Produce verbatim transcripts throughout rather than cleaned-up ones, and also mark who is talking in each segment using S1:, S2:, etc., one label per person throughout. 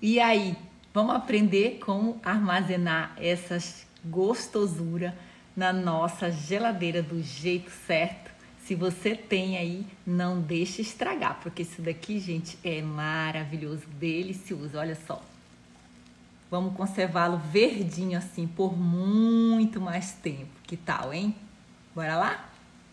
S1: E aí, vamos aprender como armazenar essas gostosuras na nossa geladeira do jeito certo? Se você tem aí, não deixe estragar, porque isso daqui, gente, é maravilhoso, delicioso. Olha só. Vamos conservá-lo verdinho assim por muito mais tempo. Que tal, hein? Bora lá?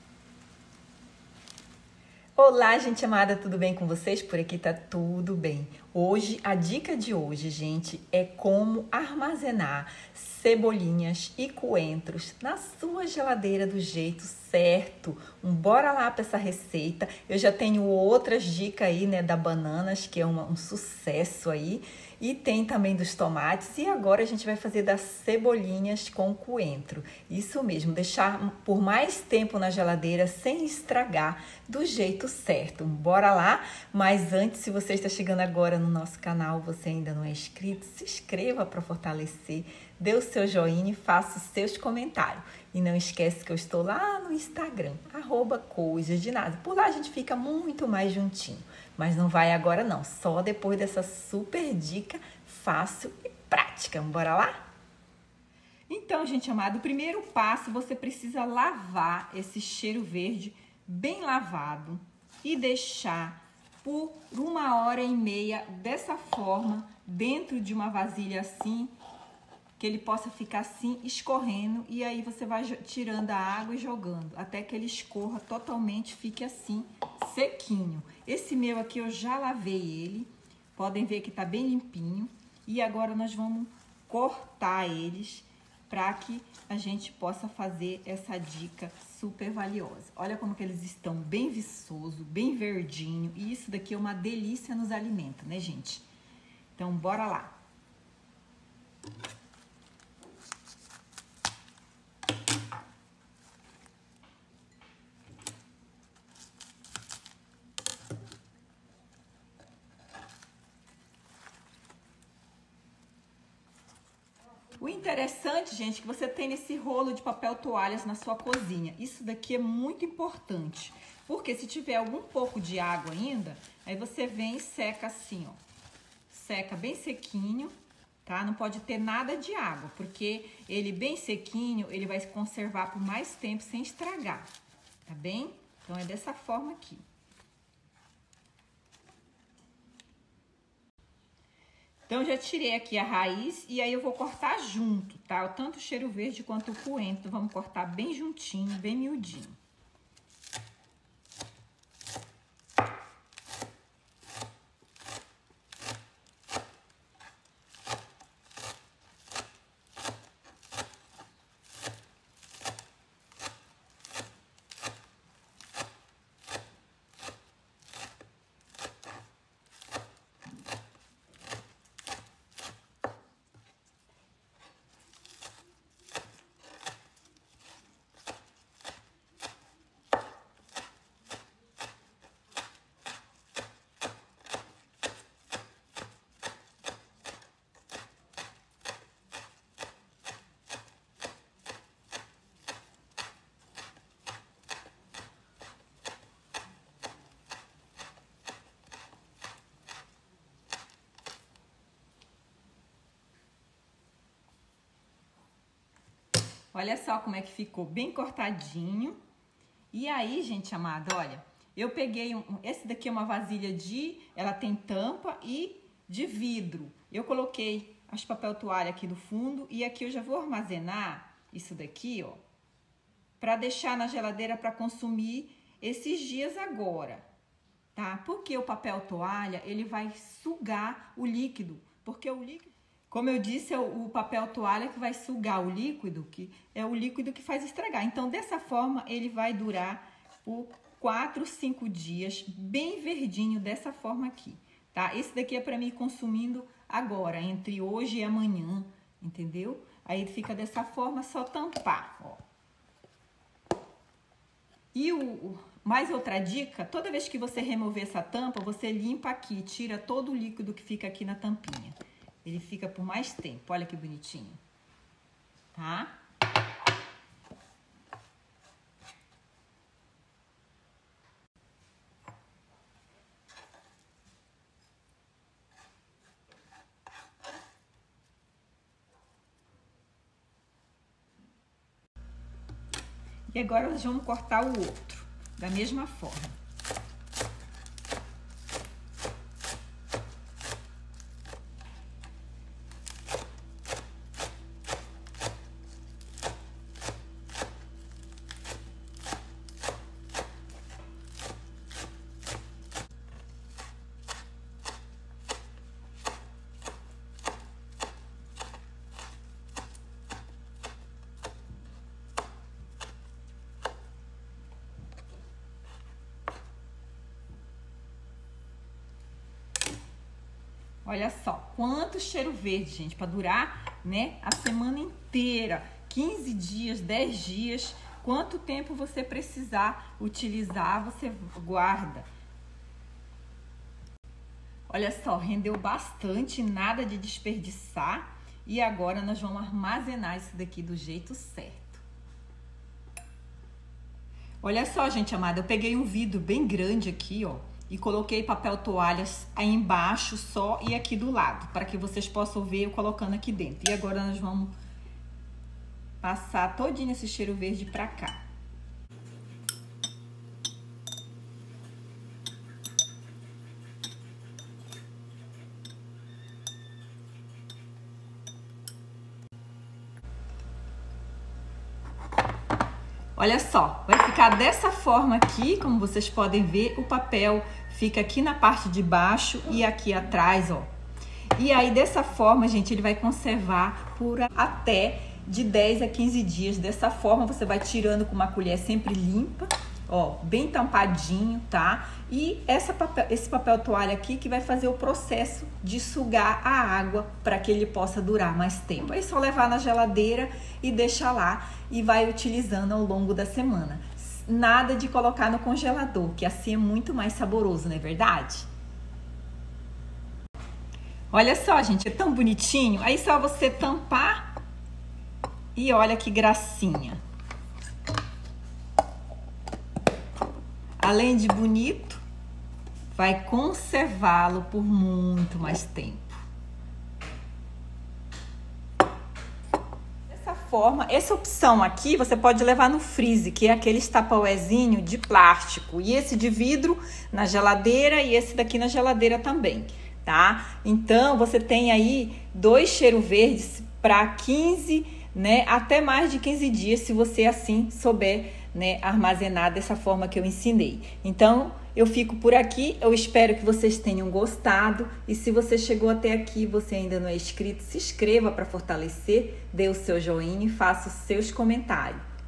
S1: Olá, gente amada, tudo bem com vocês? Por aqui tá tudo bem. Hoje, a dica de hoje, gente, é como armazenar cebolinhas e coentros na sua geladeira do jeito certo. Um, bora lá para essa receita. Eu já tenho outras dicas aí, né, da bananas, que é uma, um sucesso aí. E tem também dos tomates. E agora a gente vai fazer das cebolinhas com coentro. Isso mesmo, deixar por mais tempo na geladeira sem estragar do jeito certo. Bora lá? Mas antes, se você está chegando agora no nosso canal, você ainda não é inscrito, se inscreva para fortalecer, dê o seu joinha e faça os seus comentários. E não esquece que eu estou lá no Instagram, arroba Coisas de Nasa. Por lá a gente fica muito mais juntinho. Mas não vai agora não, só depois dessa super dica fácil e prática. Bora lá? Então, gente amada, o primeiro passo, você precisa lavar esse cheiro verde bem lavado e deixar por uma hora e meia dessa forma, dentro de uma vasilha assim, que ele possa ficar assim, escorrendo, e aí você vai tirando a água e jogando, até que ele escorra totalmente, fique assim, sequinho. Esse meu aqui eu já lavei ele, podem ver que tá bem limpinho, e agora nós vamos cortar eles para que a gente possa fazer essa dica super valiosa. Olha como que eles estão bem viçoso, bem verdinho, e isso daqui é uma delícia nos alimenta, né, gente? Então, bora lá. O interessante, gente, é que você tem esse rolo de papel toalhas na sua cozinha. Isso daqui é muito importante, porque se tiver algum pouco de água ainda, aí você vem e seca assim, ó. Seca bem sequinho, tá? Não pode ter nada de água, porque ele bem sequinho, ele vai se conservar por mais tempo sem estragar, tá bem? Então, é dessa forma aqui. Então, já tirei aqui a raiz e aí eu vou cortar junto, tá? Tanto o cheiro verde quanto o coentro, vamos cortar bem juntinho, bem miudinho. Olha só como é que ficou, bem cortadinho. E aí, gente amada, olha, eu peguei, um, esse daqui é uma vasilha de, ela tem tampa e de vidro. Eu coloquei as papel toalha aqui no fundo e aqui eu já vou armazenar isso daqui, ó, para deixar na geladeira para consumir esses dias agora, tá? Porque o papel toalha, ele vai sugar o líquido, porque o líquido, como eu disse, é o papel toalha que vai sugar o líquido, que é o líquido que faz estragar. Então, dessa forma, ele vai durar por quatro, cinco dias, bem verdinho, dessa forma aqui, tá? Esse daqui é para mim consumindo agora, entre hoje e amanhã, entendeu? Aí fica dessa forma, só tampar, ó. E o, o, mais outra dica, toda vez que você remover essa tampa, você limpa aqui, tira todo o líquido que fica aqui na tampinha. Ele fica por mais tempo, olha que bonitinho, tá? E agora nós vamos cortar o outro, da mesma forma. Olha só, quanto cheiro verde, gente, para durar, né, a semana inteira, quinze dias, dez dias, quanto tempo você precisar utilizar, você guarda. Olha só, rendeu bastante, nada de desperdiçar. E agora nós vamos armazenar isso daqui do jeito certo. Olha só, gente amada, eu peguei um vidro bem grande aqui, ó. E coloquei papel toalhas aí embaixo só e aqui do lado, para que vocês possam ver eu colocando aqui dentro. E agora nós vamos passar todinho esse cheiro verde pra cá. Olha só, vai ficar dessa forma aqui, como vocês podem ver, o papel fica aqui na parte de baixo e aqui atrás, ó. E aí, dessa forma, gente, ele vai conservar por até de dez a quinze dias. Dessa forma, você vai tirando com uma colher sempre limpa, ó, bem tampadinho, tá? E essa papel, esse papel toalha aqui que vai fazer o processo de sugar a água para que ele possa durar mais tempo. Aí é só levar na geladeira e deixar lá e vai utilizando ao longo da semana. Nada de colocar no congelador, que assim é muito mais saboroso, não é verdade? Olha só, gente, é tão bonitinho. Aí só você tampar e olha que gracinha. Além de bonito, vai conservá-lo por muito mais tempo. Forma, essa opção aqui você pode levar no freezer, que é aquele tupperwarezinho de plástico, e esse de vidro na geladeira e esse daqui na geladeira também, tá? Então você tem aí dois cheiro verdes para quinze, né, até mais de quinze dias, se você assim souber, né, armazenar dessa forma que eu ensinei. Então eu fico por aqui, eu espero que vocês tenham gostado, e se você chegou até aqui e você ainda não é inscrito, se inscreva para fortalecer, dê o seu joinha e faça os seus comentários.